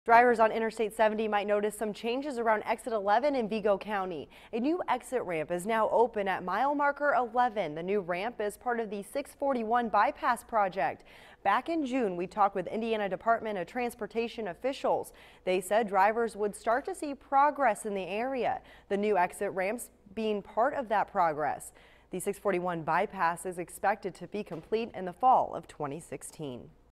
Drivers on Interstate 70 might notice some changes around exit 11 in Vigo County. A new exit ramp is now open at mile marker 11. The new ramp is part of the 641 bypass project. Back in June, we talked with Indiana Department of Transportation officials. They said drivers would start to see progress in the area. The new exit ramps being part of that progress. The 641 bypass is expected to be complete in the fall of 2016.